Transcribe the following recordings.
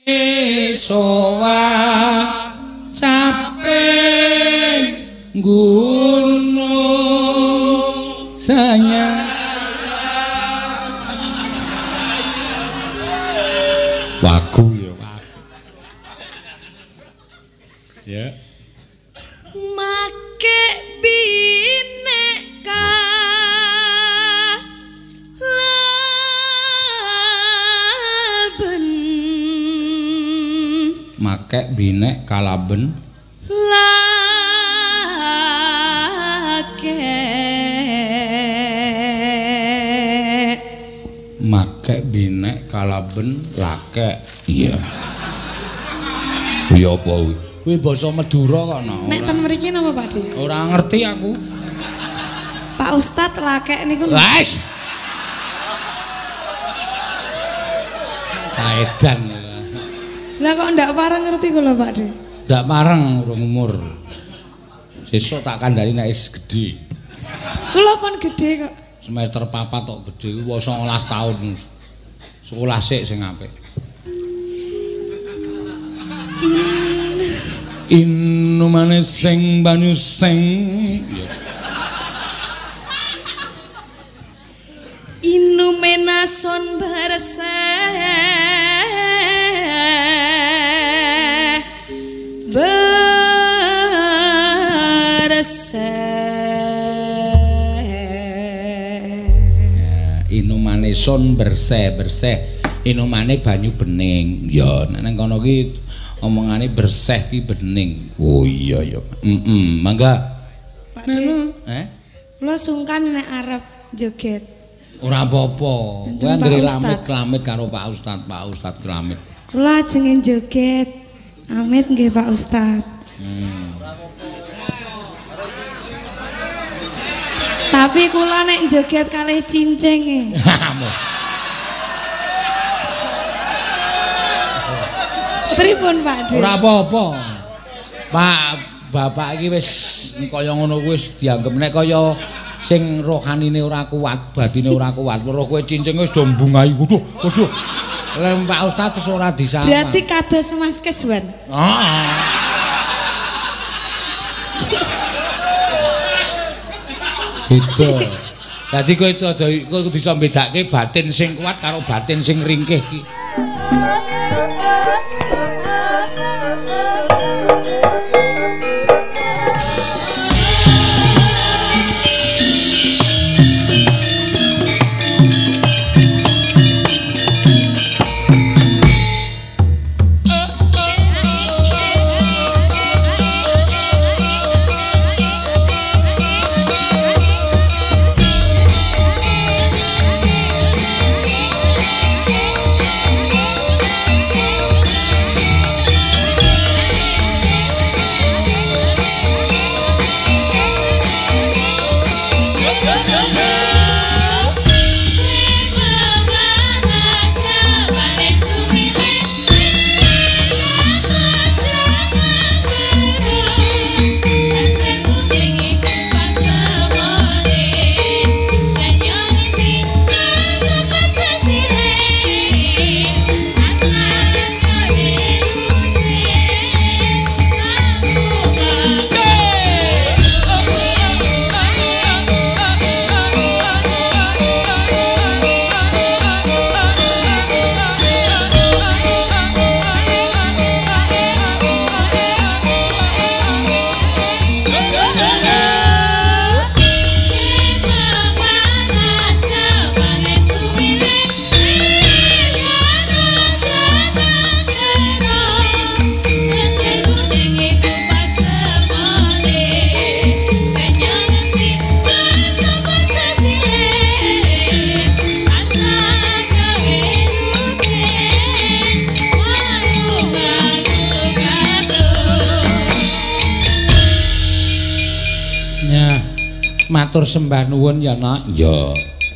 sowa capek gunung sayang wagu ya wagu ya make bineka laben make binek kalaben make binek kalaben lake iya iya apa kuwi basa Madura kok no nek ten mriki napa Pak De ora ngerti aku Pak Ustad lake niku wis saedan lah kok ndak pareng ngerti kula Pak De ndak pareng urung umur sesuk tak kandhani nek wis gedhe kula pun gedhe kok semester 4 tok gedhe kuwi 19 tahun sekolah sik sing apik Inumane sing banyu sing Inumena son berse inumane son bersih inumane banyu bening ya nek kono ki omongane bersih ki bening oh iya ya mangga Pak De kula sungkan nek arep joget ora apa-apa kowe anggere lamit-lamit karo Pak Ustad kelamit kula ajeng joget amit nggih Pak Ustad tapi kula nek joget kalih cincing pripun Pak De ora apa-apa Pak bapak iki wis kaya ngono wis dianggep nek kaya sing rohanine ora kuat batine ora kuat weruh kowe cincing wis do mbungahi waduh lha Pak Ustad wis ora disama berarti kados Mas Keswan itu jadi kowe itu ada kowe bisa mbedake batin sing kuat karo batin sing ringkih ki matur sembah nuwun ya Nak. Ya.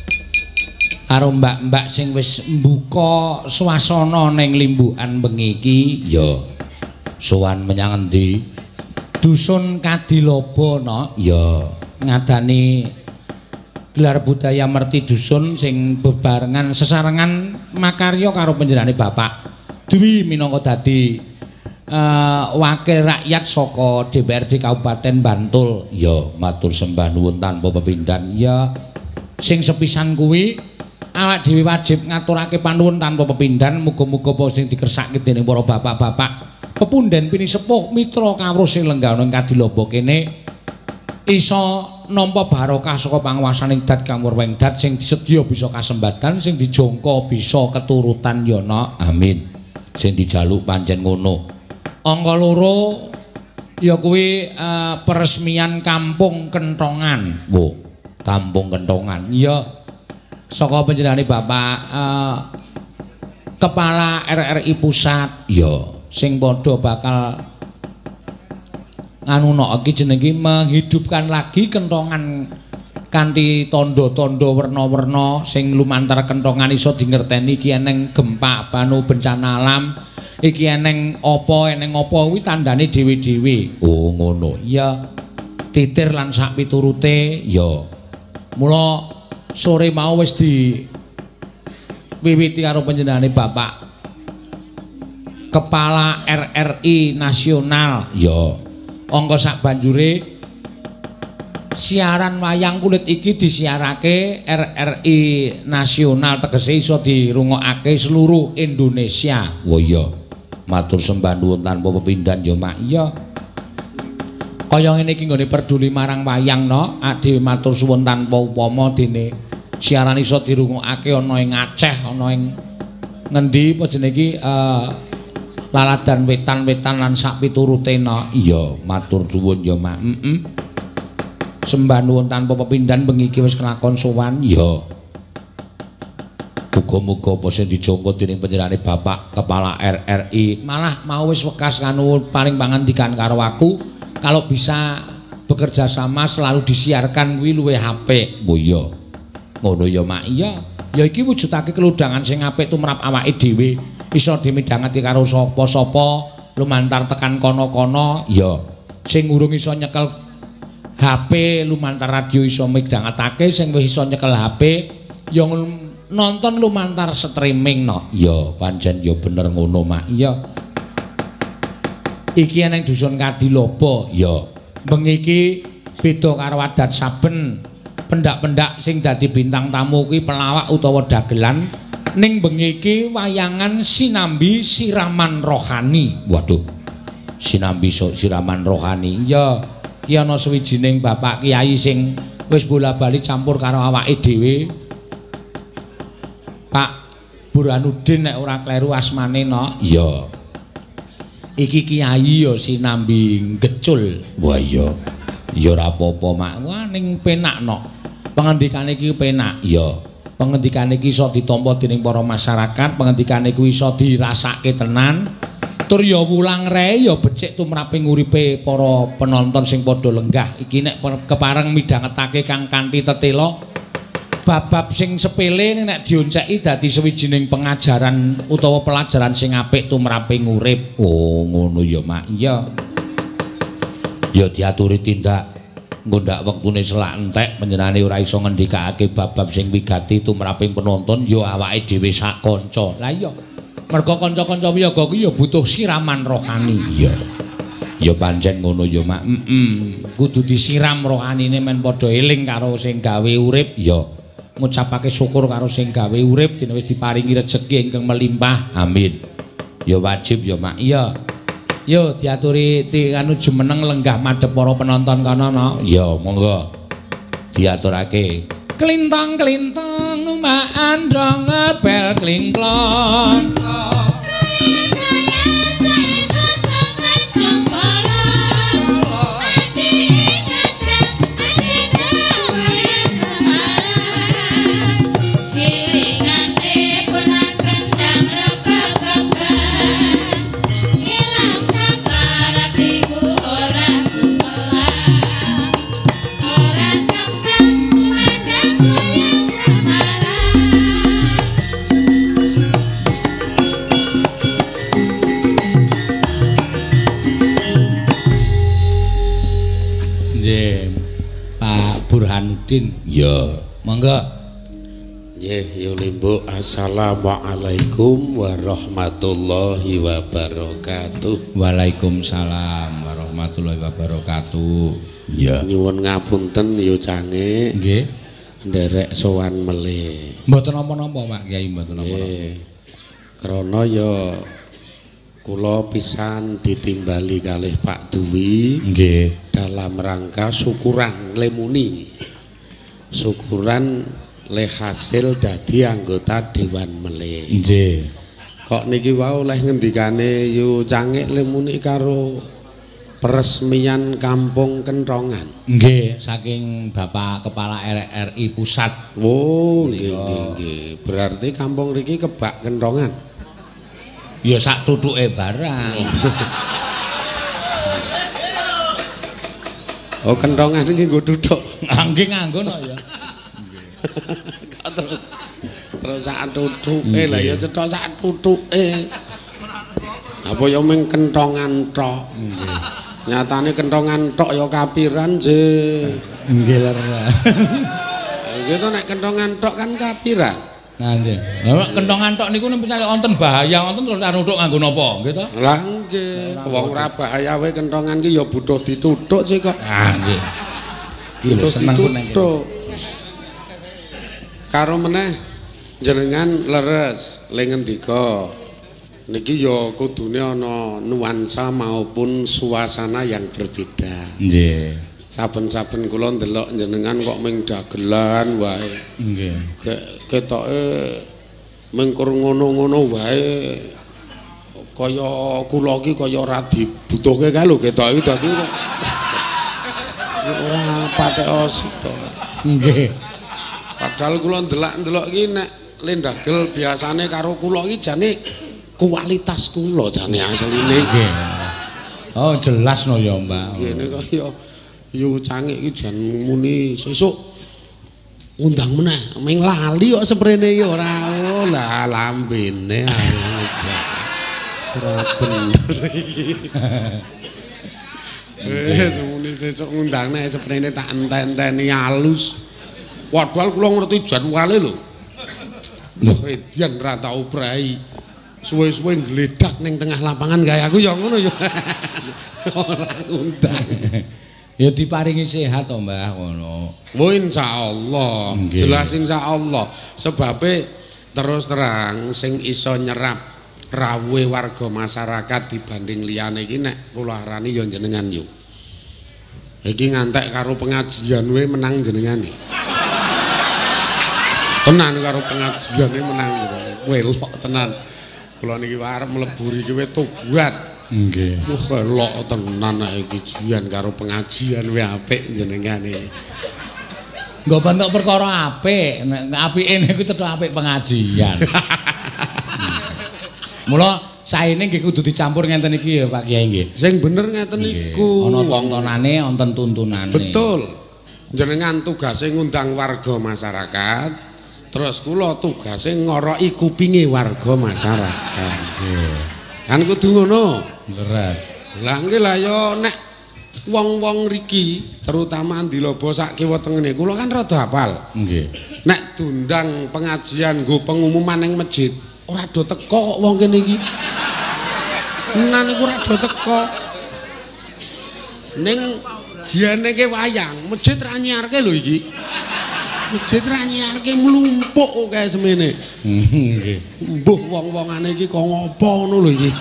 Karo mbak-mbak sing wis mbuka swasana ning limbukan bengi iki ya sowan menyang endi? Dusun Kadilaba Nak. Ya ngadani gelar budaya merti dusun sing bebarengan sesarengan makarya karo panjenengane Bapak Dwi minangka dadi wakil rakyat saka DPRD Kabupaten Bantul. Ya matur sembah nuwun tanpa pepindhan. Ya sing sepisan kuwi awak dhewe wajib ngaturake panuwun tanpa pepindhan, muga-muga apa sing dikersake dening para bapak-bapak pepundhen pinisepuh mitra kawruh sing lenggah ing Kadilaba kene isa nampa barokah saka panguwasaning Dat Kamurweng Dat sing disedya bisa kasembadan, sing dijangka bisa keturutan yana. Amin. Sing dijaluk pancen ngono. Angka 2 ya kuwi peresmian Kampung Kentongan. Wo, Kampung Kentongan. Ya saka panjenengane Bapak Kepala RRI Pusat ya sing padha bakal nganunake jenenge menghidupkan lagi Kentongan kanthi tandha-tandha werna-werna sing lumantar Kentongan iso dingerteni iki eneng gempa banu bencana alam, iki eneng apa kuwi tandane dhewe-dhewe. Oh ngono. Ya titir lan sak piturute ya. Mula sore mau wis diwiwiti karo panjenengane Bapak Kepala RRI Nasional. Ya. Angka sak banjure siaran wayang kulit iki disiarake RRI Nasional, tegese iso dirungokake seluruh Indonesia. Oh iya. Matur sembah nuwun tanpa pepindhan ya Mak. Iya. Kaya ngene iki nggone peduli marang wayang no, dhewe matur suwun tanpa upama dene siaran iso dirungokake ana ing Aceh, ana ing ngendi apa jenenge iki Laladan Wetan-wetan lan sak piturute no. Iya, matur suwun ya Mak. Sembah nuwun tanpa pepindhan bengi iki wis kelakon sowan. Ya. Muga-muga apa sing dijangka dening panjenengane Bapak Kepala RRI malah mau wis wekas kanu paling pangandikan karo aku. Kalau bisa bekerja sama selalu disiarkan kuwi luwih apik. Oh iya. Ngono ya Mak. Iya. Ya iki wujudake keludhangan sing apik tumrap awake dhewe. Iso dimidhangeti karo sapa-sapa lumantar tekan kono-kono. Ya. Sing urung iso nyekel HP lumantar radio iso midhangetake, sing wis iso nyekel HP ya nonton lumantar streaming no. Ya, pancen ya bener ngono Mak. Iya. Iki eneng dusun Kadilaba. Ya. Bengi iki beda karo adat saben pendak-pendak sing dadi bintang tamu kuwi pelawak utawa dagelan. Ning bengi iki wayangan sinambi siraman rohani. Waduh. Sinambi siraman rohani. Ya, iki ana sawijining bapak kiai sing wis bola-bali campur karo awake dhewe. Pak Burhanuddin nek ora kleru asmane no. Iya. Iki kiai ya sinambi gecul. Wah iya. Ya ora apa-apa Mak. Wah ning penak no. Pengendikane iki penak. Ya. Pengendikane iki iso ditampa dening para masyarakat, pengendikane kuwi iso dirasake tenan. Tur ya wulang rei ya becik tumraping uripe para penonton sing padha lenggah. Iki nek kepareng midhangetake kang kanthi tetela bab-bab sing sepele nek dionceki dadi sawijining pengajaran utawa pelajaran sing apik tumraping urip. Oh, ngono ya, Mak. Iya. Ya diaturi tindak nggondak wektune selak entek panjenengane ora iso ngendikake bab-bab sing wigati tumraping penonton ya awake dhewe sak kanca. Lah iya. Merga kanca-kanca wiyaga kuwi ya butuh siraman rohani. Iya. Ya pancen ngono ya, Mak. Kudu disiram rohanine men padha eling karo sing gawe urip ya. Ngucapake syukur karo sing gawe urip dene wis diparingi rejeki ingkang melimpah. Amin. Ya wajib ya Mak. Iya. Yo diaturi anu jumeneng lenggah madhep para penonton kana no. Ya monggo. Diaturake. Klintang-klintang umak androng bel klingklong. Burhanuddin. Ya, monggo. Nggih, ya Limbu. Assalamualaikum warahmatullahi wabarakatuh. Waalaikumsalam warahmatullahi wabarakatuh. Ya. Nyuwun ngapunten ya Cange. Nggih. Nderek sowan melih. Mboten napa-napa Pak Kyai, mboten napa-napa. Krana ya kula pisan ditimbali kalih Pak Duwi. Nggih. Dalam rangka syukuran lemuni. Syukuran le hasil dadi anggota Dewan Melih. Nggih. Kok niki wau oleh ngendikane yu Cangik lemuni karo peresmian Kampung Kentongan. Nggih, saking Bapak Kepala RRI Pusat. Oh, nggih. Berarti kampung riki kebak Kentongan. Ya sak tutuke barang. Oh, Kentongan iki nggo tutuk. Nggih nganggo no ya. terus sak tutuke lah ya cetha sak tutuke. Apa ya mung Kentongan tok. Nggih. Nyatane Kentongan tok ya kapiran je. Nggih lur. Gitu nek Kentongan tok kan kapiran. Nah nggih. Lah Kentongan tok niku misalnya wonten bahaya wonten terus nuthuk nganggo napa nggih to? Lah nggih, wong ora bahaya wae Kentongan ki ya butuh dituthuk sih kok. Ah nggih. Butuh dituthuk. Karo meneh jenengan leres le ngendika niki ya kudune ana nuansa maupun suasana yang berbeda. Nggih. Saben-saben kula ndelok jenengan kok ming dagelan wae. Nggih. Ketoke mengkur ngono-ngono wae. Kaya kula iki kaya ora dibutuhke kae lho ketoke dadi ora patek osito. Nggih. Padahal kula ndelok-ndelok iki nek lendagel biasane karo kula iki jane kualitas kula jane asline. Nggih. Oh, jelas no ya, Mbak. Ngene kaya yu Cangik iki jan muni sesuk ngundang meneh, ming lali kok sprene iki ora. Oh, lah lambene. Serap bener iki. Muni sesuk ngundang nek sprene tak enten-enteni alus. Padahal kula ngerti jadwale lho. Lho, edian ra tau prai. Suwe-suwe ngledak ning tengah lapangan kaya aku ya ngono ya. Ora ngundang. Ya diparingi sehat to, Mbah, ngono. Oh, insyaallah. Jelas insyaallah. Sebabe terus terang sing iso nyerap rawuhe warga masyarakat dibanding liyane iki nek kula arani ya jenengan yo. Iki ngantek karo pengajian we menang jenengan iki. Tenan karo pengajian iki menang jenengan. Welok tenan. Kula niki arep mlebu iki we tobat. Nggih. Welok tenan nek iki jian karo pengajian we apik jenengan iki. Nggo bentuk perkara apik. Nek apike niku cetha apik pengajian. Mula saene nggih kudu dicampur ngenten iki ya Pak Kyai nggih. Sing bener ngeten niku. Ana tontonane, wonten tuntunane. Betul. Jenengan tugase ngundang warga masyarakat, terus kula tugase ngoroki kupinge warga masyarakat. Nggih. Kan kudu ngono. Leres. Lah nggih lah ya nek wong-wong riki terutama Andilobo sak kiwa tengene kula kan rada hafal. Nggih. Nek diundang pengajian nggo pengumuman ning masjid ora do teko kok wong kene iki. Menan iku ora do teko. Ning dianeke wayang, masjid ra nyiarke lho iki. Masjid ra nyiarke mlumpuk kae semene. Nggih. Mbuh wong-wongane iki kok ngopo ngono lho iki.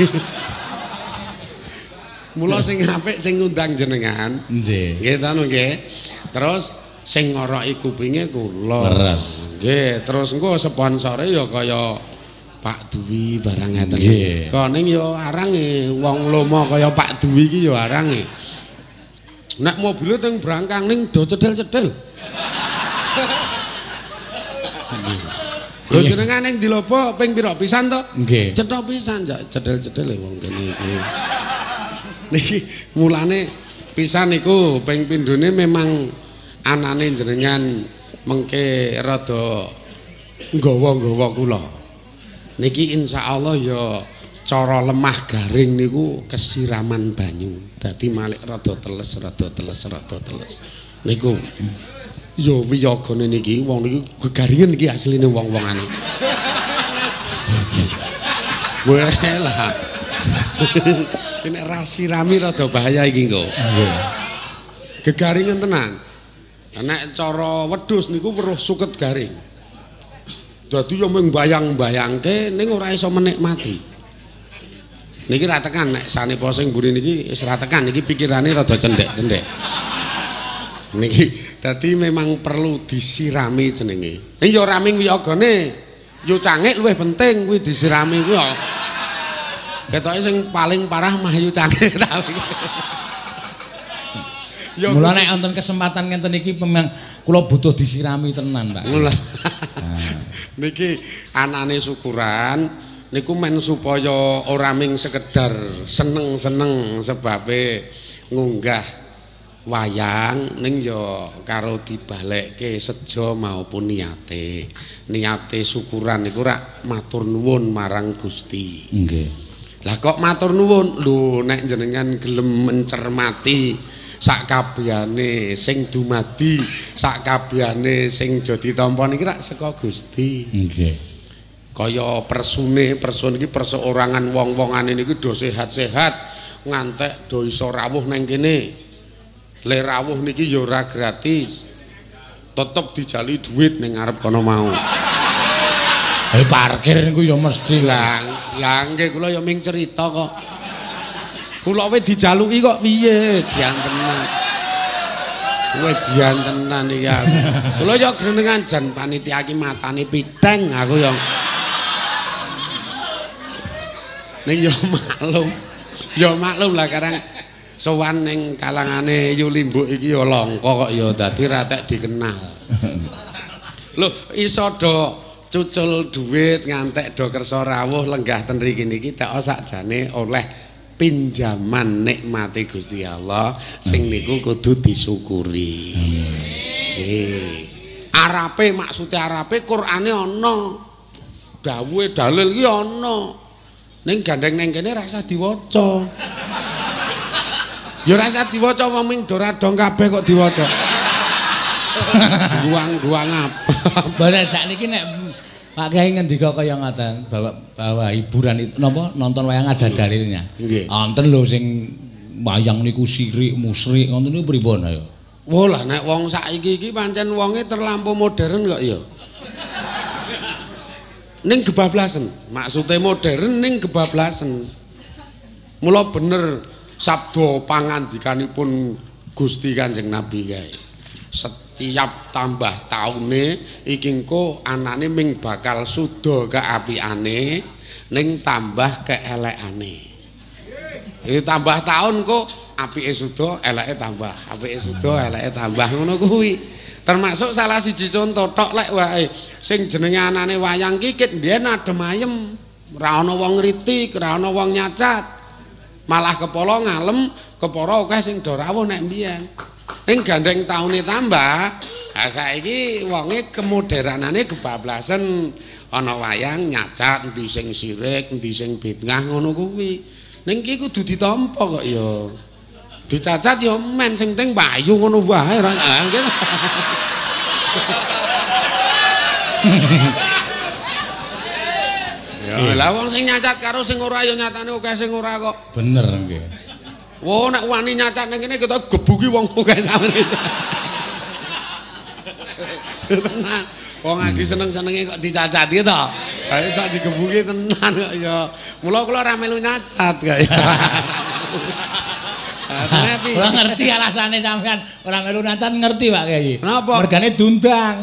Mula sing apik sing ngundang jenengan. Nggih. Nggih ta nggih. Terus sing ngoroki kupinge kula. Leres. Nggih, terus engko sponsore ya kaya Pak Duwi barang ngeten. Nggih. Koning ya arange wong lomo kaya Pak Duwi iki ya arange. Nek mobile teng brangkang ning do cedel-cedel. Lho jenengan ning Dilobo ping pira pisan to? Nggih. Cetha pisan jak cedel-cedel wong kene iki. Niki mulane pisan niku ping pindhone memang anane jenengan mengke rada nggawa-nggawa kula. Niki insyaallah ya cara lemah garing niku kesiraman banyu. Dadi malik rada teles. Niku. Yo wiyagane niki wong niki gegaringen iki asline wong-wongane. Walah. Nek ra sirami rada bahaya iki engko. Nggih. Gegaringen tenan. Nek cara wedhus niku weruh suket garing. Dadi yo mung bayang-bayangke ning ora iso menikmati. Niki ra tekan nek sanepa sing mburi niki wis ra tekan niki pikirane rada cendhek-cendhek. Niki dadi memang perlu disirami jenenge. Ning yo raming wiyagane yo cangik luwih penting kuwi disirami kuwi. Ketoke sing paling parah mah yu cangik ta. Mula nek wonten kesempatan ngenten iki memang kula butuh disirami tenan, Pak. Mula. Niki anane syukuran niku men supaya ora ming sekedar seneng-seneng sebabe ngunggah wayang ning ya karo dibalekke sejo maupun niate syukuran niku rak matur nuwun marang Gusti. Nggih. Lah kok matur nuwun lho nek jenengan gelem mencermati sakabehane sing dumadi sakabehane sing aja ditampa niki rak saka Gusti. Nggih. Kaya persun iki perseorangan wong-wongane niku do sehat-sehat ngantek do iso rawuh nang kene. Le rawuh niki ya ora gratis. Tetep dijali duit ning ngarep kono mau. Parkir niku ya mesti lah nggih kula ya ming cerita kok. Kula wis dijaluki kok piye diantenan. Kowe diantenan iki aku. Kula ya grenengan jan panitia iki matane piteng aku ya. Ning ya maklum. Ya maklum lah karang sowan ning kalangane Yu Limbuk iki ya langka kok ya dadi ra tek dikenal. Lho iso do cucul duit ngantek do kersa rawuh lenggah ten mriki niki tak sakjane oleh pinjaman nikmati Gusti Allah sing niku kudu disyukuri. Arape maksude arape Qur'ane ana. Dawuhe dalil iki ana. Ning gandeng neng kene ra usah diwaca. Ya ora usah diwaca wong ming do radong kabeh kok diwaca. Guang-guang apa? Bareng sakniki nek Pak Kyai ngendika kaya ngaten bahwa hiburan itu napa nonton wayang ada dalilnya. Nggih. Wonten lho sing wayang niku sirik musrik ngoten niku pripun ayo. Wah lah nek wong saiki iki pancen wonge terlampau modern kok ya. Ning kebablasan, maksude modern ning kebablasan. Mula bener sabda pangandikanipun Gusti Kanjeng Nabi kae. Setiap tambah taune iki engko anane ming bakal suda keapiane ning tambah keelekane. Iki tambah taun kok apike suda, eleke tambah, apike suda, eleke tambah ngono kuwi. Termasuk salah siji contoh tok lek wae sing jenenge anane wayang kikit mbiyen adem ayem, ora ana wong ngritik, ora ana wong nyacat. Malah kepala ngalem, kepara akeh sing do rawuh nek mbiyen. Ning gandeng taune tambah, ha saiki wonge kemoderanane kebablasan, ana wayang nyacat, endi sing sirik, endi sing bid'ah ngono kuwi. Ning iki kudu ditampa kok ya. Dicacat ya men sing penting payu ngono wae ra. Ya lah wong sing nyacat karo sing ora ya nyatane akeh sing ora kok. Bener nggih. Wo nek wani nyacat ning kene kita gebuki wong akeh samene. Tenan. Wong lagi seneng-senenge kok dicacati to. Kae sak digebuki tenan kok ya. Mula kula ora melu nyacat kok ya. Ora ngerti alasane sampean ora melu nyacat ngerti Pak Kyai. Kenapa? Mergane diundang.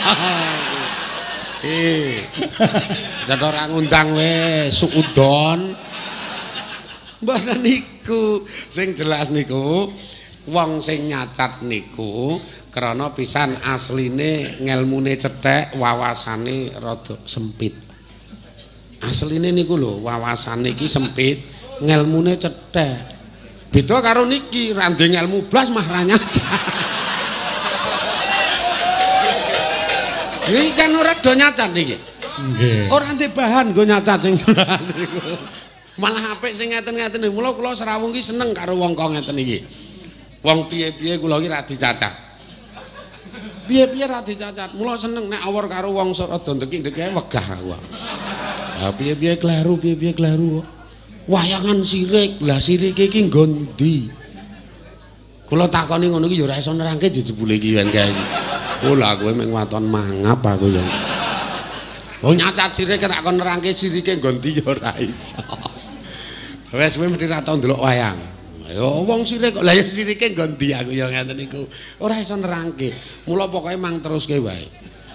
Jador ora ngundang wis suudon. Mboten niku sing jelas niku wong sing nyacat niku krana pisan asline ngelmune cethek, wawasane rada sempit. Asline niku lho, wawasane iki sempit, ngelmune cethek. Beda karo niki, randhe ngelmu blas mah ra nyacat. Iki kan ora do nyacat niki. Nggih. Ora ndek bahan nggo nyacat sing jelas niku. Malah apik sing ngeten-ngeten niku. Mula kula serawung ki seneng karo wong kok ngeten iki. Wong piye-piye kula ki ra dicacat. Piye-piye ra dicacat. Mula seneng nek awor karo wong rada ndeki-ndeki wegah aku. Ha piye-piye kleru. Wayangan sirik. Lah sirike iki nggo ndi? Kula takoni ngono iki ya ora iso nerangke jebule iki yen kae. Oh lah kowe mung waton mangap aku ya. Wong nyacat sirik tak kon nerangke sirike nggo ndi ya ora iso. Wes kowe mesti ra tau ndelok wayang. Ya wong sirik kok lah ya sirike nggo ndi aku ya ngeten niku. Ora iso nerangke. Mula pokoke mang teruske wae.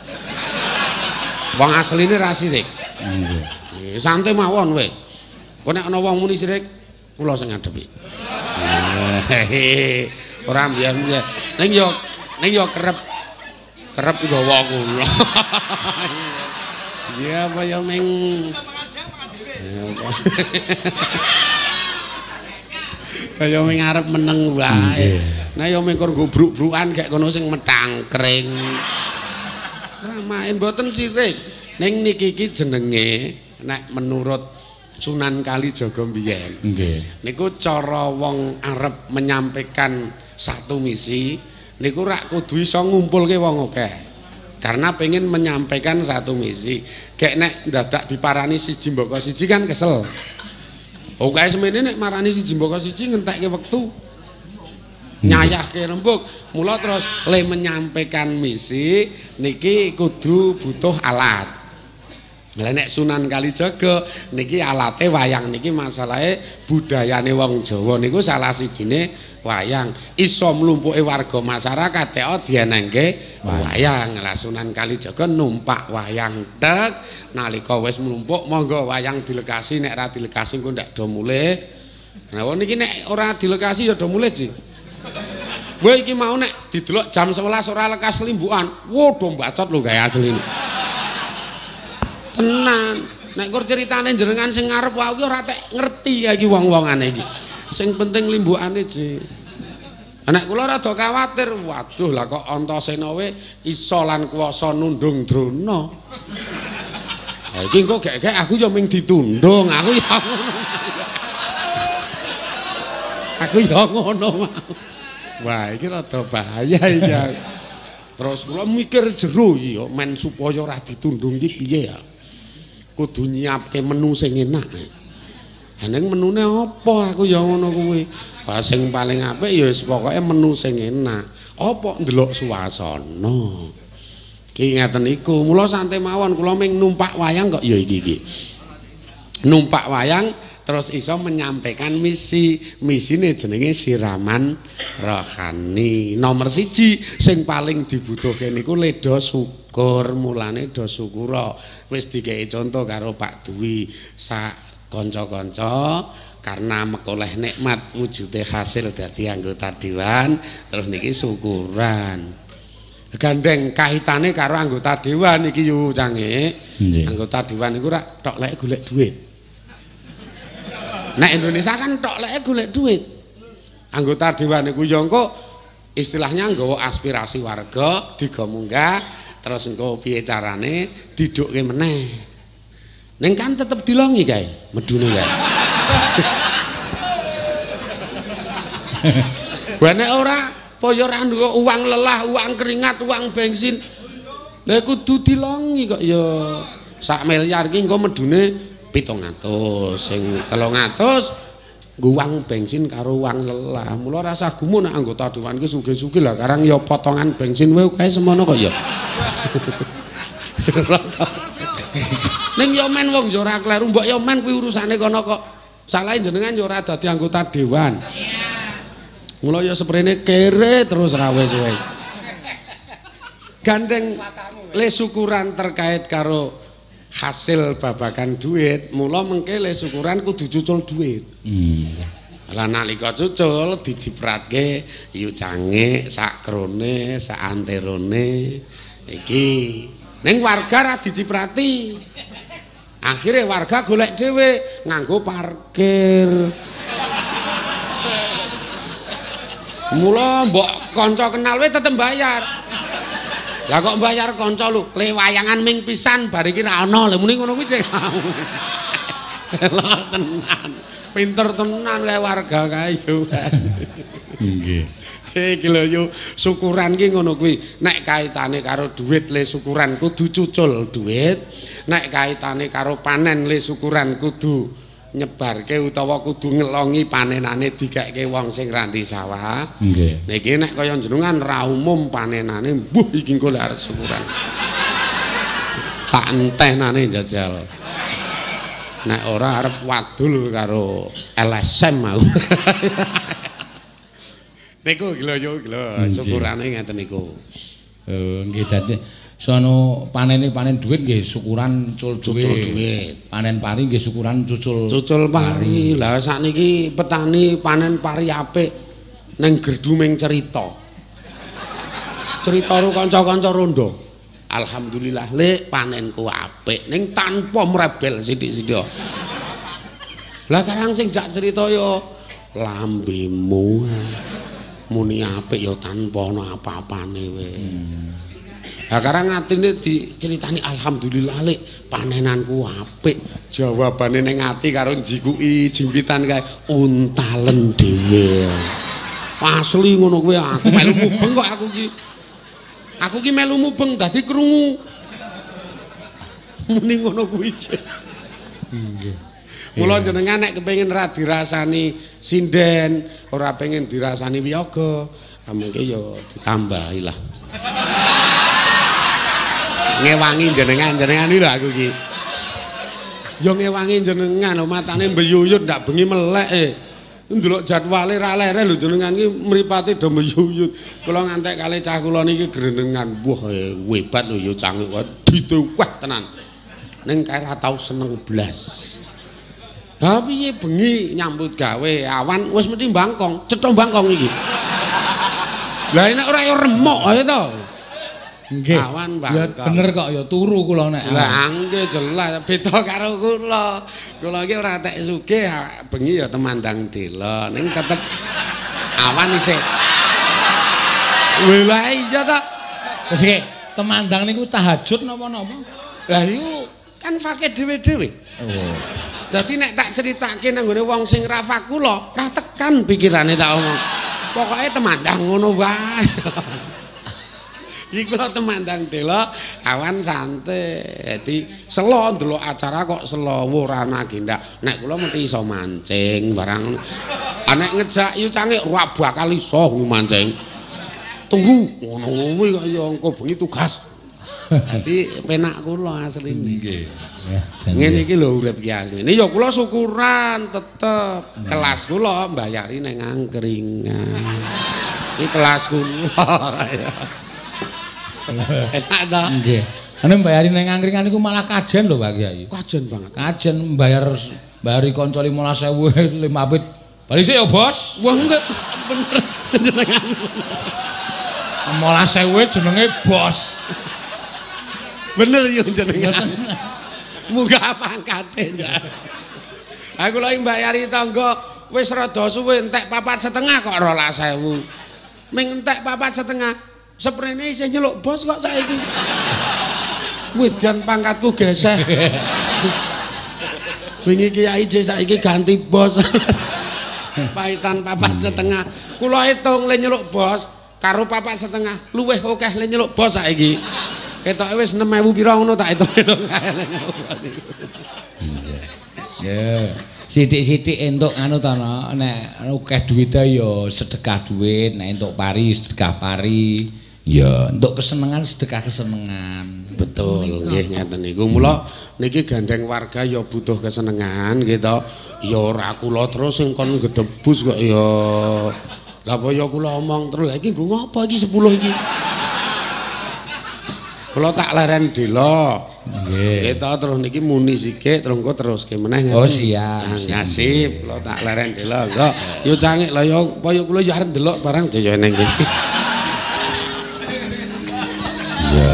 Wong asline ra sirik. Nggih. Santai mawon wis. Kok nek ana wong muni sirik, kula sing ngadepi. Ora mbiyen. Ning yo kerep nggawa kula. Ya apa yo ming kaya ming arep meneng wae. Nah yo mengkor gubruk-brukan gek kono sing metangkring. Ora main mboten sirik. Ning niki iki jenenge nek menurut Sunan Kalijaga mbiyen. Nggih. Niku cara wong arep menyampaikan satu misi niku rak kudu iso ngumpulke wong akeh. Karena pengen menyampaikan satu misi. Kayak nek dadak diparani siji mbaka siji kan kesel. Oke semene nek marani siji mbaka siji ngentekke wektu. Nyayahke rembug. Mula terus le menyampaikan misi niki kudu butuh alat. Lah nek Sunan Kalijaga niki alate wayang niki masalahe budayane wong Jawa niku salah sijine wayang iso mlumpuke warga masyarakat teo dienengke wayang. Lah Sunan Kalijaga numpak wayang tek nalika wis mlumpuk monggo wayang dilekasi nek ra dilekasi engko ndak do mulih. Nah niki nek ora dilekasi ya do mulih Ji. Kowe iki mau nek didelok jam 11 ora lekas limbukan, wo do mbacot lho gawe asline. Tenan, nek kur ceritane jenengan sing ngarep wae ora tek ngerti iki wong-wongane iki. Sing penting limbukane Ji. Nek kula rada kuwatir, waduh lah kok Antasena we iso lan kuwasa nundung drona. Ha iki engko gek-gek aku ya ming ditundung, aku ya ngono. Aku ya ngono mau. Wah, iki rada bahaya iki. Terus kula mikir jero iki ya men supaya ora ditundung iki piye ya. Kudu nyiapke menu sing enak. Ning menune apa aku ya ngono kuwi. Ha sing paling apik ya wis pokoke menu sing enak. Apa ndelok suasana. Ki ngaten niku. Mula santai mawon kula ming numpak wayang kok ya iki. Numpak wayang terus iso menyampaikan misi. Misine jenenge siraman rohani. Nomor 1 sing paling dibutuhke niku leda syukur. Mulane do syukura. Wis dikei contoh karo Pak Dwi sak kanca-kanca karena mekoleh nikmat wujude hasil dadi anggota dewan terus niki syukuran. Gandeng kaitane karo anggota dewan iki yo cange. Anggota dewan niku rak tok lek golek duit. Nek Indonesia kan tok lek golek duit. Anggota dewan niku yo engko istilahnya nggawa aspirasi warga digo munggah terus engko piye carane didukke meneh. Ning kan tetep dilongi kae, medune kae. Wene ora kaya ora nduk uang lelah, uang keringat, uang bensin. Lah kudu dilongi kok ya. Sak miliar iki engko medune 700, sing 300 nggo uang bensin karo uang lelah. Mula rasa gumun nek anggota dewan iki sugih-sugih lah karang ya potongan bensin wae kae semono kok ya. Ning yo men wong yo ora kleru, mbok yo men kuwi urusane kono kok. Salahe jenengan yo ora dadi anggota dewan. Mula yo seprene kere terus ra wis-wis. Gandeng le syukuran terkait karo hasil babagan duit, mula mengke le syukuran kudu cucul duit. Lah nalika cucul dijipratke yu cange sak krone, sak anterone iki. Ning warga ra diciprati. Akhirnya warga golek dhewe nganggo parkir. Mula mbok kanca kenal wae tetep bayar. Lah kok bayar kanca lho, le wayangan ming pisan bar iki ra ana. Lah muni ngono kuwi cek. Lho tenan. Pinter tenan kae warga kae yo. Nggih. Iki lho yo syukuran ki ngono kuwi. Nek kaitane karo dhuwit le syukuran kudu cucul dhuwit. Nek kaitane karo panen le syukuran kudu nyebarke utawa kudu ngelongi panenane dikeke wong sing ranti sawah. Nggih. Niki nek kaya jenengan ra umum panenane mbuh iki engko lek arep syukuran. Tak entenane njajal. Nek ora arep wadul karo LSM mau. Niku lho yo lho syukurane ngeten niku. Nggih dadi sono panen dhuwit nggih syukuran cucul dhuwit. Panen pari nggih syukuran cucul Pari. Lah sakniki petani panen pari apik ning gerduming cerita. Cerita karo kanca-kanca rondo. Alhamdulillah lek panenku apik ning tanpa mrebel sithik-sithik. Lah karang sing jak cerita yo lambemu. Muni apik ya tanpa ana apa-apane wae. Lah karang atine diceritani alhamdulillah lek panenanku apik. Jawabane ning ati karo njikuki jimpitan kae untalen dhewe. Asli ngono kuwi aku melu mubeng kok aku ki. Aku ki melu mubeng dadi krungu. Muni ngono kuwi. Nggih. Mula jenengan nek kepengin ra dirasani sinden, ora pengen dirasani wiyaga, mengke ya ditambahi lah. Ngewangi jenengan iki lho aku iki. Ya ngewangi jenengan, matane mbeyuyut ndak bengi melek ndelok jadwale ra lere lho jenengan iki mripate do mbeyuyut. Kula ngantek kalih cah kula niki grenengan. Wah, hebat lho ya cangik dituweh tenan. Ning kae ra tau seneng blas. Ha piye bengi nyambut gawe awan wis mesti mbangkong, cetha mbangkong iki. Lah nek ora ya remuk ae to. Nggih. Awan mbangkong. Ya bener kok ya turu kula nek. Lah nggih jelas beda karo kula. Kula iki ora tek sugih bengi ya temandang dela, ning tetep awan isih. Lah iya ta. Wis iki temandang niku tahajud napa-napa? Lah iku kan fakih dhewe-dhewe. Oh. Dadi nek tak critake nang ngene wong sing ra fakula, ra tekan pikirane tak omong. Pokoke temandang ngono wae. Iki kula temandang dela awan santai. Dadi selo ndelok acara kok selo ora ana agenda. Nek kula mesti iso mancing barang. Nek ngejak yu cangik ora bakal iso mancing. Tunggu ngono kuwi kok ya engko bengi tugas. Dadi penak kula asline. Nggih. Ngene iki lho urip ki asline. Ya kula syukuran tetep. Kelas kula mbayari ning angkringan. Iki kelas kula. Enak ta? Nggih. Ane mbayari ning angkringan niku malah kajen lho Pak Kyai. Kajen banget. Kajen bayari kanca 15.000 limapit. Bali sik ya, Bos. Wah enggak bener jenengan. 15.000 jenenge Bos. Bener yo jenengan. Muga pangkate ya. Aku lagi mbayari tangga wis rada suwe entek 4,5 kok 12.000. Ming entek 4,5. Seprene isih nyeluk bos kok saiki. Wedan pangkatku geseh. Wingi kiai saiki ganti bos. Paitan 4,5. Kula hitung le nyeluk bos karo 4,5 luwih akeh le nyeluk bos saiki. Ketoke wis 6.000 pira ngono tak hitung-hitung kae. Ya, sithik-sithik entuk anu to nek akeh duwite ya sedekah duit, nek entuk pari sedekah pari. Ya, entuk kesenengan sedekah kesenengan. Betul, nggih ngeten niku. Mula niki gandeng warga ya butuh kesenengan gitu. Ya ora kula terus sing kon gedebus kok ya. Lah apa ya kula omong terus iki nggo ngopo iki 10 iki. Kula tak leren dela. Nggih. Kita terus niki muni sikik terus engko teruske meneh. Oh siap. Ngasip, kula tak leren dela. Engko yo cangik lah yo kaya kula yo arep ndelok barang jaya ning kene. Ya,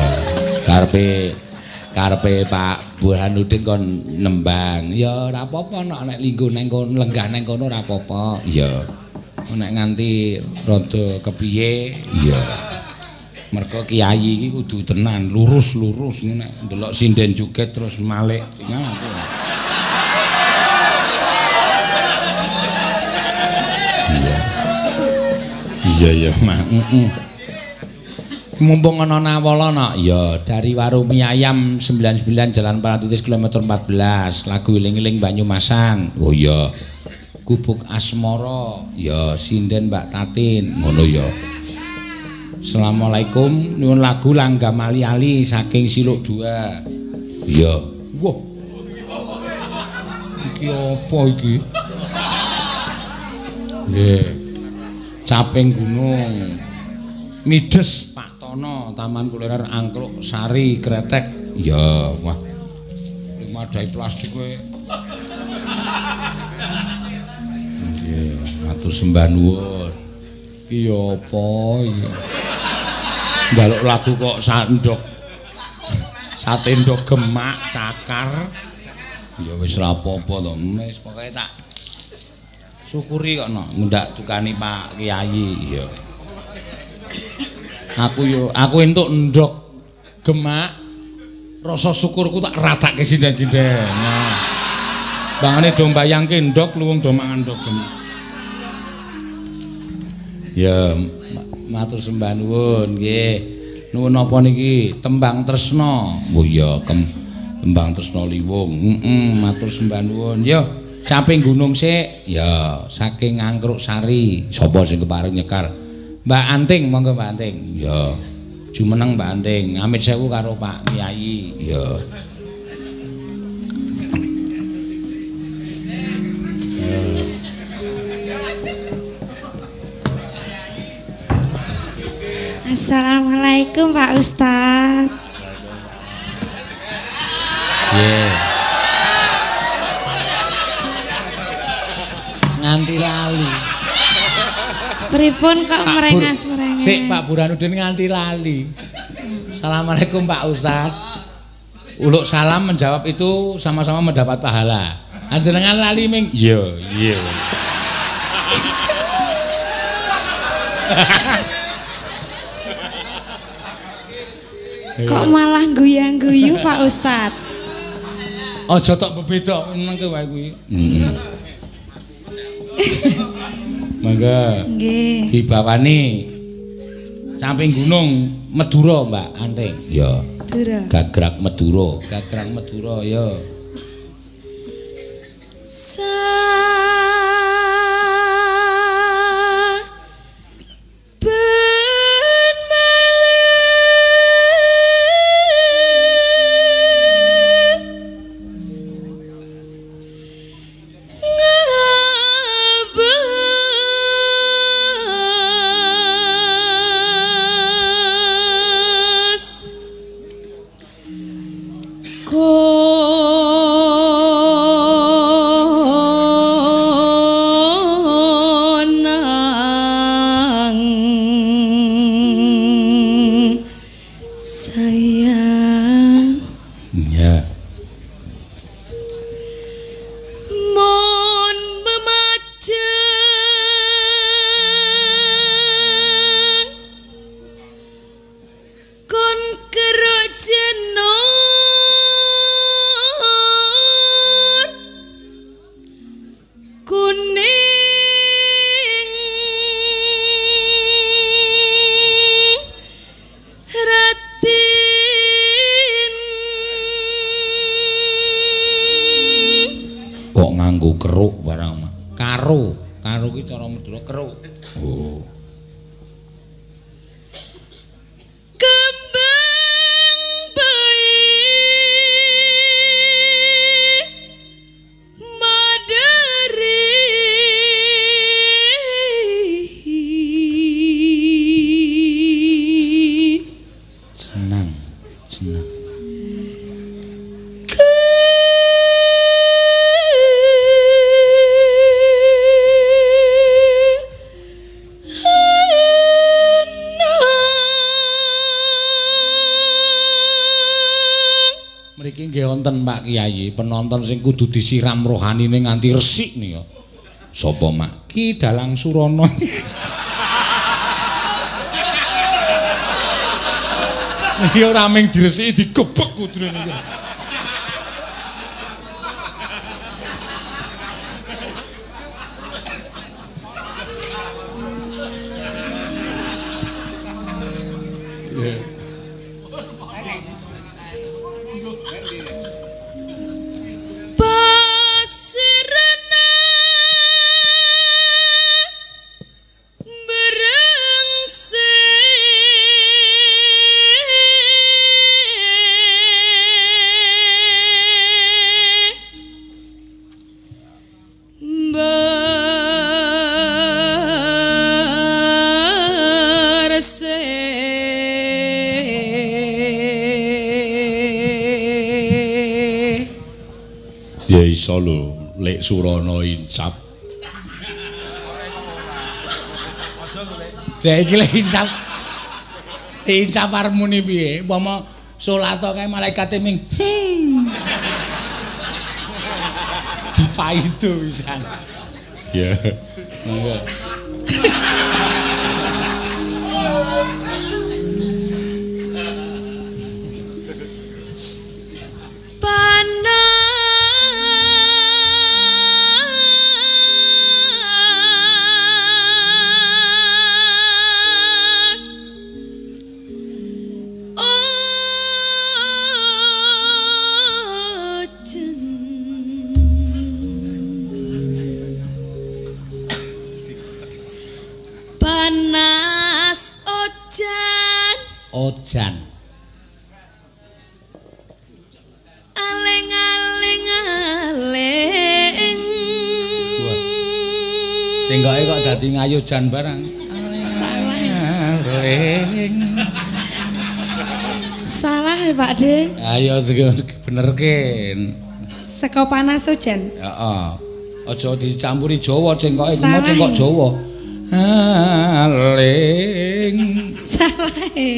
karepe Pak Burhanuddin kon nembang. Ya ora apa-apa nek linggo nang kono lenggah nang kono ora apa-apa. Ya. Nek nganti rada kepiye? Ya. Mergo kiai iki kudu tenan, lurus-lurus nek ndelok sinden joget terus malik. Iya Mak. Mumpung ana nawala nak ya dari warung mie ayam 99 Jalan Paratitis kilometer 14 lagu iling-iling Banyumasan. Oh iya. Gubuk Asmara ya sinden Mbak Tatin ngono ya. Assalamualaikum nyuwun lagu Langgam Ali-ali saking Siluk 2. Iya. Wah. Iki apa iki? Nggih. Caping Gunung. Mides Pak Tono, Taman Kuliner Angkluk Sari Kretek. Ya, wah. Madai plastik kowe. Nggih, matur sembah nuwun. Iki apa iki? Njaluk lagu kok sandok. Satendok gemak cakar. Ya wis ora apa-apa to, wis pokoke tak syukuri kok no, ndak tukani Pak Kiai ya. Aku entuk ndok gemak rasa syukurku tak ratake sinden-sinden. Nah. Bangane do mbayangke ndok luwung do mangan ndok gemak. Ya matur sembah nuwun nggih. Nuwun apa niki? Tembang Tresna. Oh iya, Tembang Tresna Liwung. Matur sembah nuwun. Yo, Caping Gunung sik. Ya, saking Angkruk Sari. Sapa sing kepareng nyekar? Mbak Anting, monggo Mbak Anting. Ya. Jumeneng Mbak Anting. Amit sewu karo Pak Kiai. Ya. Assalamualaikum Pak Ustad. Nganti lali. Pripun kok merengas-merengas? Sik Pak Burhanuddin nganti lali. Assalamualaikum Pak Ustad. Uluk salam menjawab itu sama-sama mendapat pahala. Anjenengan lali ming. Iya. Kok malah guyang-guyu Pak Ustad? Aja tok bebeda menengke wae kuwi. Mangga. Nggih. Dibawani Caping Gunung Madura, Mbak Anting. Ya. Madura. Gagrak Madura ya. Karo ki cara Madura keruk. Oh. Wonten Pak Kiai penonton sing kudu disiram rohanine nganti resik nika. Sapa Mak? Ki Dalang Surono. Iki ora mung diresiki digebek kudune niku. Ya iso lho, Lek Surana incap. Dek iki lek incap. Incap armune piye? Umpama salat kae malaikate ming. Dipaido pisan. Ya. Monggo. Ojan aleng-aleng aleng singgoke kok dadi ngayojan barang salah aleng salah ya Pak De ayo benerke seko panas ojan heeh aja dicampuri Jawa singgoke mau singkok Jawa aleng salah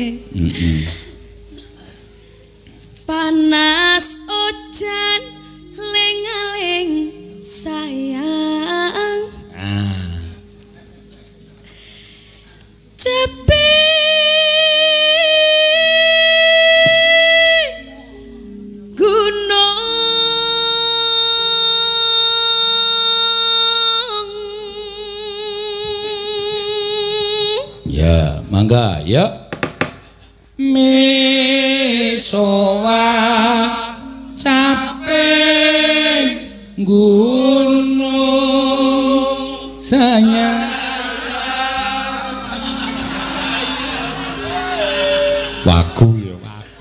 panas ojan leng-aleng sayang cepi gunung ya mangga ya misowa capek gunung sayang wagu ya wagu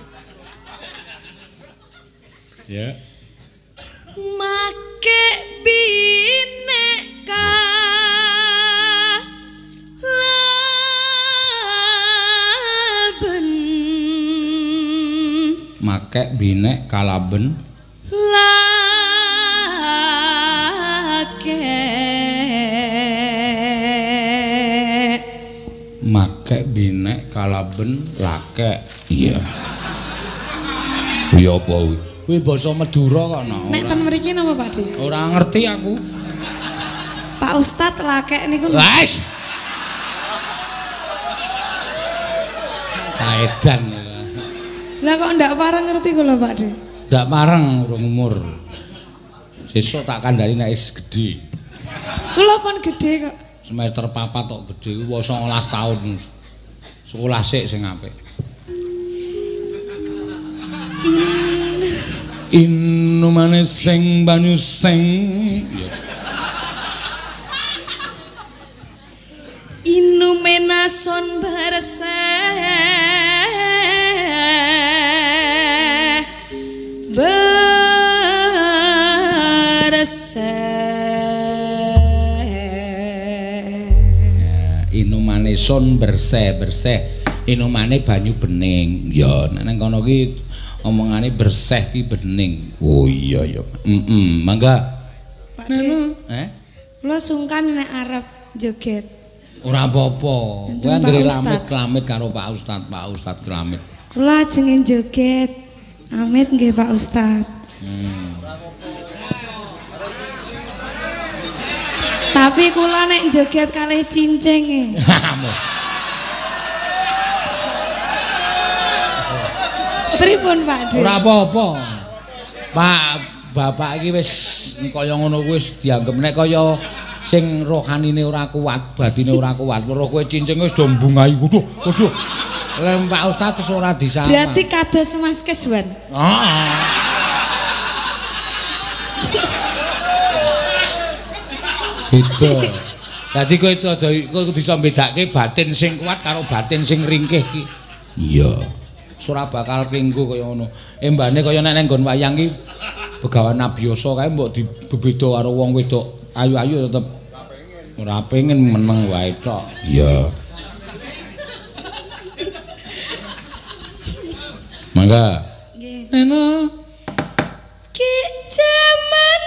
ya make bineka make binek kalaben lake make binek kalaben lake iya iya apa kuwi basa Madura kok no nek ten mriki napa Pak De ora ngerti aku Pak Ustad lake niku wes kaedan lah kok ndak pareng ngerti kula Pak De ndak pareng urung umur sesuk tak kandhani nek wis gedhe kula pun gedhe kok semester 4 tok gedhe kuwi 19 tahun sekolah sik sing apik Inumane sing banyu sing Inumena son berse inumane son bersih inumane banyu bening ya nek kono ki omongane bersih ki bening oh iya ya mangga Pak De kula sungkan nek arep joget ora apa-apa kowe anggere lamit-lamit karo Pak Ustad kelamit kula jenenge joget amit nggih Pak Ustad tapi kula nek joget kalih cincing pripun Pak De ora apa-apa Pak bapak iki wis kaya ngono wis dianggep nek kaya sing rohanine ora kuat batine ora kuat weruh kowe cincing wis do mbungahi waduh Lah Pak Ustaz ora disama. Berarti kados Mas Keswan. Heeh. Itu. Dadi kowe itu ada kowe bisa mbedake batin sing kuat karo batin sing ringkih ki. Iya. Ora bakal kenggo kaya ngono. Embane kaya nek nang nggon wayang ki begawan abiyasa kae mbok dibeda karo wong wedok ayu-ayu tetep ora pengen meneng wae tok. Iya. Mangga. Nggih. Eno. Ki jaman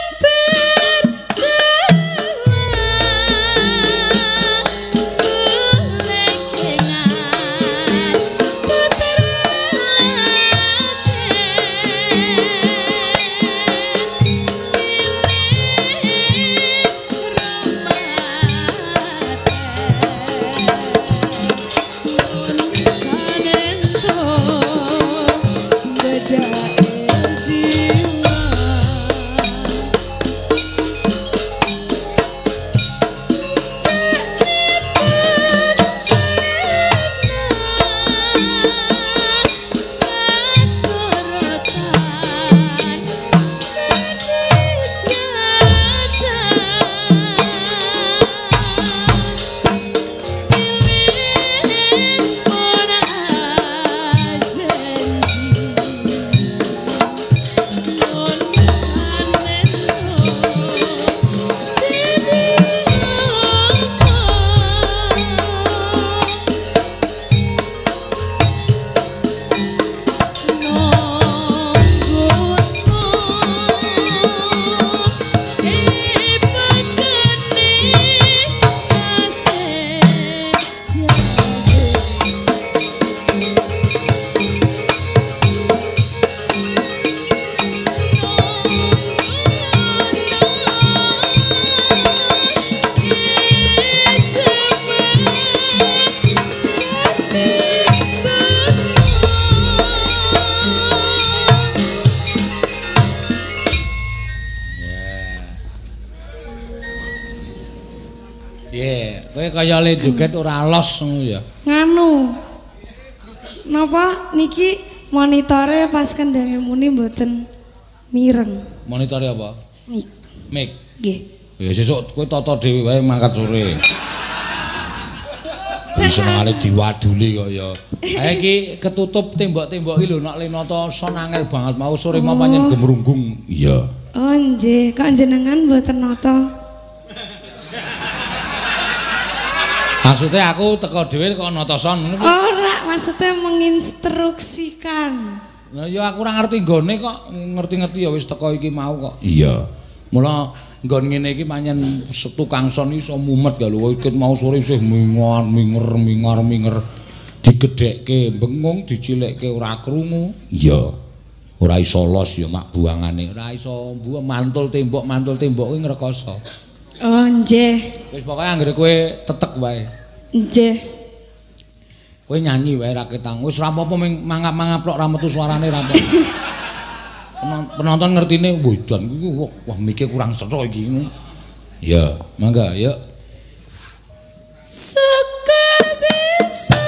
kaya le joget ora los ngono ya. Nganu. Napa niki monitore pas kendhange muni mboten mireng. Monitore apa? Mik. Mik. Nggih. Ya sesuk kowe tata dhewe wae mangkat sore. Senengane diwaduli kok ya. Ha iki ketutup tembok-tembok iki lho nek lenata son angel banget mau sore mau pancen gemrunggung. Iya. Oh nggih, kok jenengan mboten nata? Maksudnya aku teko dhewe kok nata son ngono. Ora, maksudnya menginstruksikan. Nah ya aku ora ngerti nggone kok, ngerti-ngerti ya wis teko iki mau kok. Iya. Mula nggon ngene iki pancen tukang son iso mumet ya lho, ikut mau sore isih mingar-minger digedhekke bengung dicilekke ora krungu. Iya. Ora iso los ya mak buangane, ora iso mantul tembok kuwi ngrekoso. Oh nggih. Wis pokoke anggere kowe tetek wae. Nggih. Kowe nyanyi wae ra ketang. Wis ora apa-apa mangap-mangap tok ra metu suarane ra apa. Penonton ngertine wedan iki wah mikir kurang setho iki. Ya, mangga, yuk. Suka bisa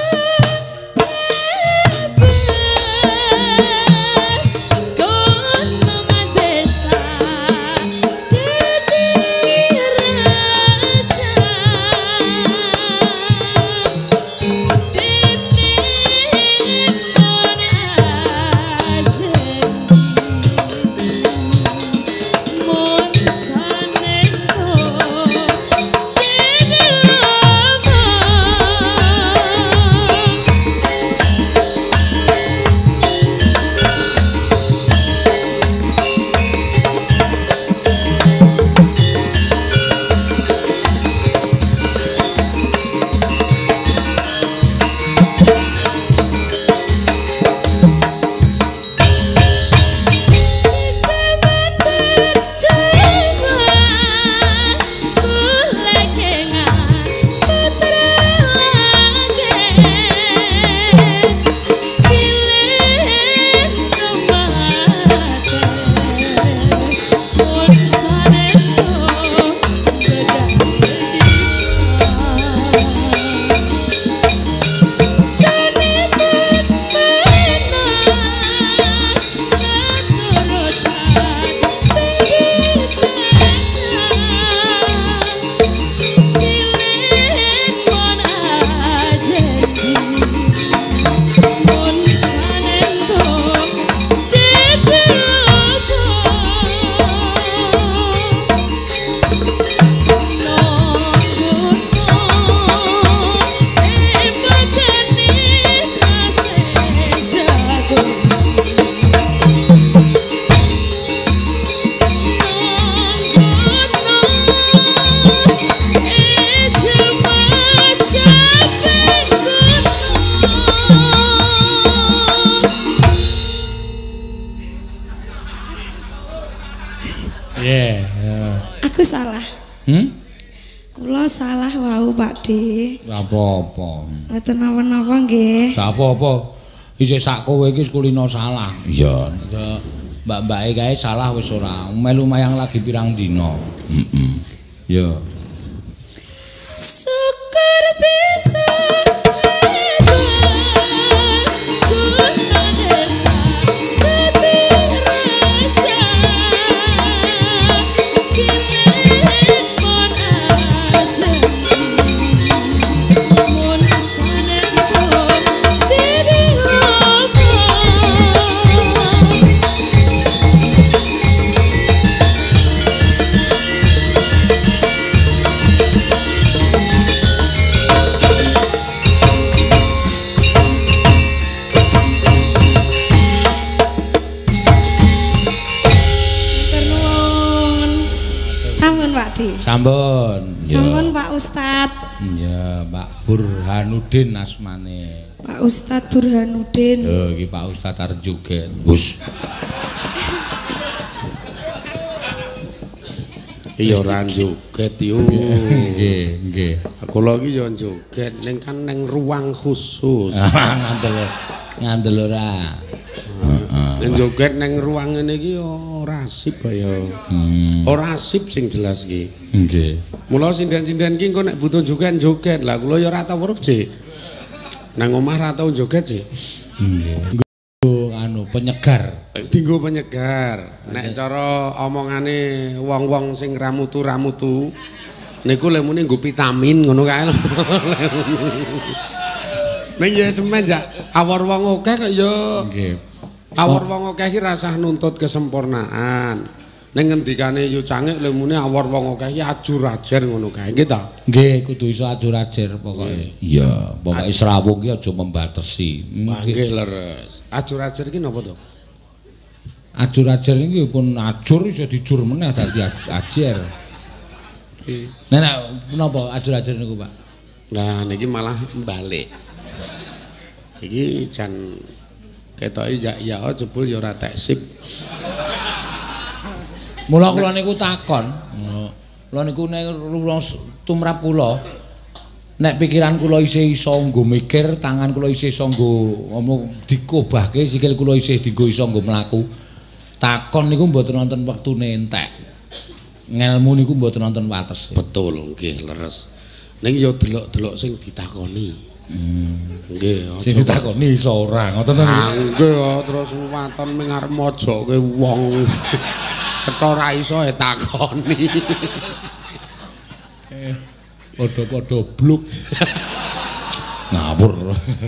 tahu Pak D. Ora apa-apa. Mboten napa-napa nggih. Gak apa-apa. Isih sak kowe iki kulino salah. Iya. Mbak-mbake kae salah wis ora. Melu mayang lagi pirang dina. Heeh. Yo. Syukur bisa Sampun. Sampun Pak Ustad. Iya, Pak Burhanuddin asmane. Pak Ustad Burhanuddin. Lho, iki Pak Ustad arep joget. Wus. Iya ora joget yo. Nggih, nggih. Kula iki yo joget ning kan ning ruang khusus. Ngandel ora. Nek joget ning ruang ngene iki ora asip ya. Ora asip sing jelas iki. Nggih. Mula sinden-sinden ki engko nek butuh joget lah kula ya ora tau weruh sih. Nang omah ra tau joget sih. Nggih. Anu penyegar. Dinggo penyegar. Nek cara omongane wong-wong sing ramutu-ramutu niku lemune nggo vitamin ngono kae lho. Ning ya semen jak awor wong akeh kok ya. Nggih. Awor wong akeh iki rasah nuntut kesempurnaan. Ning ngendikane yu cangik lemune awor wong akeh iki ajur-ajer ngono kae nggih ta? Nggih, kudu iso ajur-ajer pokoke. Iya, pokoke srawung ki aja membatasi. Nggih leres. Ajur-ajer iki napa to? Ajur-ajer iki pun ajur iso dijur meneh dadi ajer. Nek menapa ajur-ajer niku, Pak? Nah, niki malah balik. Iki jan ketoke ya jebul ya ora teksip. Mula kula niku takon. Kula niku nek tumrap kula nek pikiran kula isih iso nggo mikir, tangan kula isih iso nggo dikobahke, sikil kula isih dienggo iso nggo mlaku. Takon niku mboten wonten wektune entek. Ngelmu niku mboten wonten wates. Betul, nggih leres. Ning ya delok-delok sing ditakoni. Nggih, sing ditakoni iso ora, ngoten to. Nggih, terus waton ming arep mojoke wong. Cetha ora iso takoni. Padha-padha bluk. Ngawur.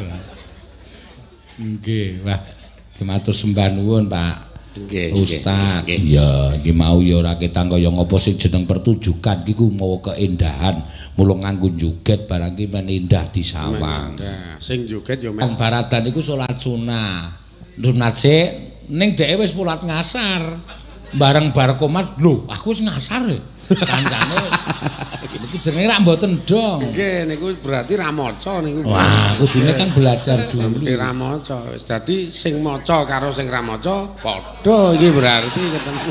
Nggih, wah. Matur sembah nuwun, Pak. Nggih, Ustaz. Iya, iki mau ya ora ketang kaya ngapa sing jeneng pertunjukan iki ku mawa keindahan. Mula nganggo joget barang iki men indah disawang. Sing joget ya men. Baradan iku salat sunah. Sunat sik ning dheke wis salat ngasar. Bareng bar komat, lho, aku wis ngasar e. Kancane iki jenenge ra mboten dong. Nggih, niku berarti ra maca niku. Wah, kudune kan belajar dulu. Ra maca. Wis dadi sing maca karo sing ra maca padha iki berarti ketemu.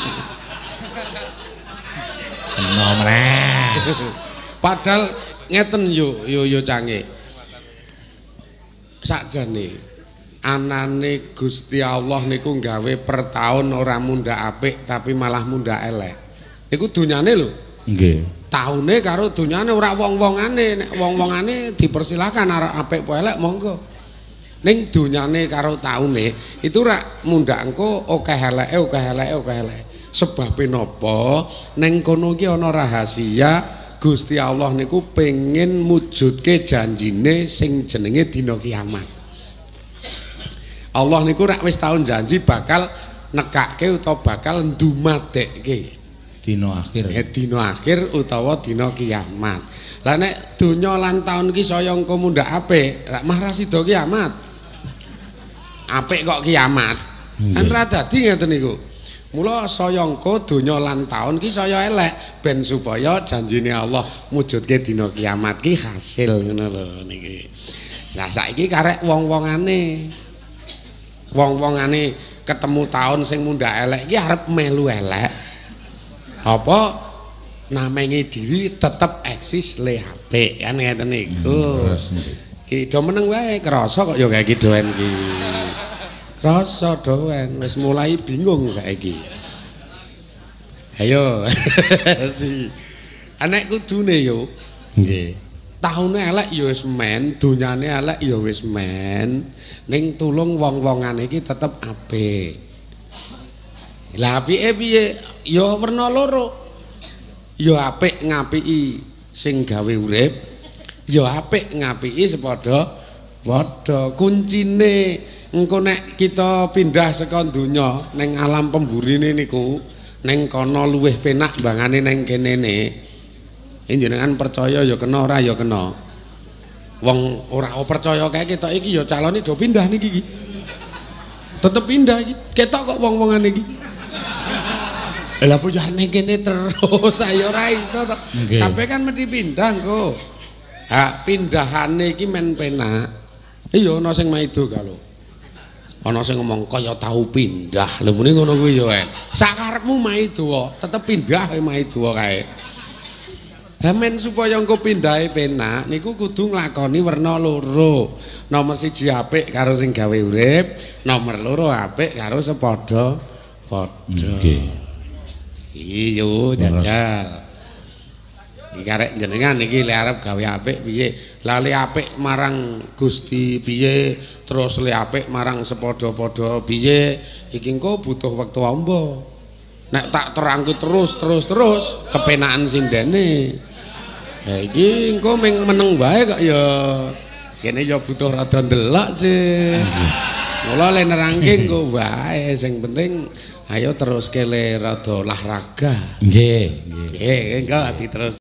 Kena meneh. Padahal ngeten yo canggih. Sakjane anane Gusti Allah niku gawe per taun ora mundhak apik tapi malah mundhak elek. Iku dunyane lho. Nggih. Taune karo dunyane ora wong-wongane, nek wong-wongane dipersilakan arep apik apa elek monggo. Ning dunyane karo taune itu ora mundhak engko akeh eleke. Sebabe napa? Ning kono iki ana rahasia Gusti Allah niku pengen mujudke janjine sing jenenge dina kiamat. Allah niku rak wis tau janji bakal nekake utawa bakal ndumadekke dina akhir. Dina akhir utawa dina kiamat. Lah nek donya lan taun iki saya engko mundhak apik, rak mah ra sida kiamat. Apik kok kiamat. Kan ra dadi ngeten niku. Mula saya engko donya lan taun iki saya elek ben supaya janjine Allah mujudke dina kiamat ki hasil ngono lho niki. Lah saiki karek wong-wongane ketemu taun sing mundhak elek iki arep melu elek. Apa namengi diri tetep eksis le apik kan ngeten niku. Ki do meneng wae krasa kok ya kayak doen ki. Krasa doen wis mulai bingung saiki. Ayo. Si anek kudune yo. Nggih. Taune elek ya wis men, donyane elek ya wis men. Ning tulung wong-wongan iki tetep apik. Lah apike piye? Ya werna loro. Ya apik ngapiki sing gawe urip, ya apik ngapiki sepadha-padha. Kuncine engko nek kita pindah saka donya ning alam pemburine niku, ning kono luwih penak bangane ning kene ne. Jenengan percaya ya kena ora ya kena. Wong ora percaya kae ketok iki ya calone do pindah niki iki. Tetep pindah iki. Ketok kok wong-wongan iki. Lah pujane kene terus ayo ora iso to. Kabeh kan mesti pindah engko. Ha pindahane iki men penak. Iya ana sing maido kalau. Ana sing ngomong kaya tau pindah. Lha muni ngono kuwi ya. Sakarepmu maido kok, tetep pindah ae maido kae. Hamen supaya engko pindahe penak niku kudu nglakoni werna loro. Nomor 1 apik karo sing gawe urip, nomor 2 apik karo sepadha-padha. Nggih. Iya jajal. Iki karek jenengan iki lek arep gawe apik piye? Lah le apik marang Gusti piye? Terus le apik marang sepadha-padha piye? Iki engko butuh wektu amba. Nek tak terangke terus kepenakan sindene. Ya iki engko meneng wae kok ya. Kene ya butuh rada ndelok sih. Mula le nerangke engko wae sing penting ayo terus kele rada olahraga. Nggih, nggih. Nggih, engko diterus